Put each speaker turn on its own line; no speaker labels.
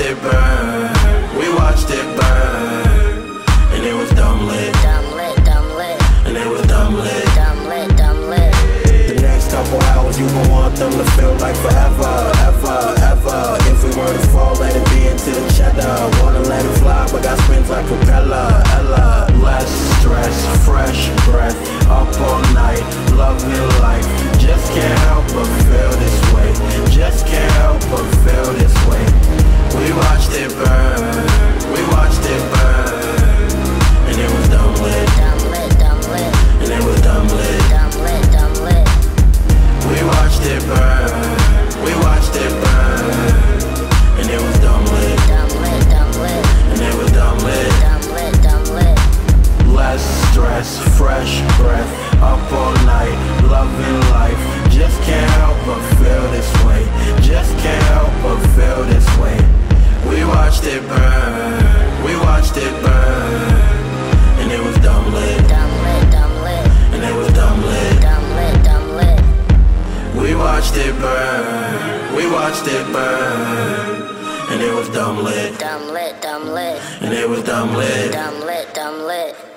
it burn. We watched it burn. And it was dumb lit.
Dumb lit, dumb lit.
And it was dumb lit.
Dumb lit, dumb lit.
The next couple hours you gon' want them to feel like forever, ever, ever. If we were to fall, let it be into the cheddar. Wanna let it fly, but got spins like propeller, Ella. Less stress, fresh breath, up all night, loving life. Just can't help but feel this way. Just can't help but feel this way. We watched it burn. We watched it burn. And it was dumb lit.
Dumb lit, dumb lit.
And it was dumb lit.
Dumb lit, dumb lit.
We watched it burn. We watched it burn. And it was dumb lit.
Dumb lit, dumb lit.
And it was dumb lit.
Dumb lit, dumb lit.
Less stress, fresh breath, up all night, loving life. Just can't help but feel this way. Just can't help but feel this way. We watched it burn. We watched it burn. And it was dumb lit.
Dumb lit, dumb lit.
And it was dumb lit.
Dumb lit, dumb lit.
We watched it burn. We watched it burn. And it was dumb lit.
Dumb lit, dumb lit.
And it was dumb lit.
Dumb lit, dumb lit.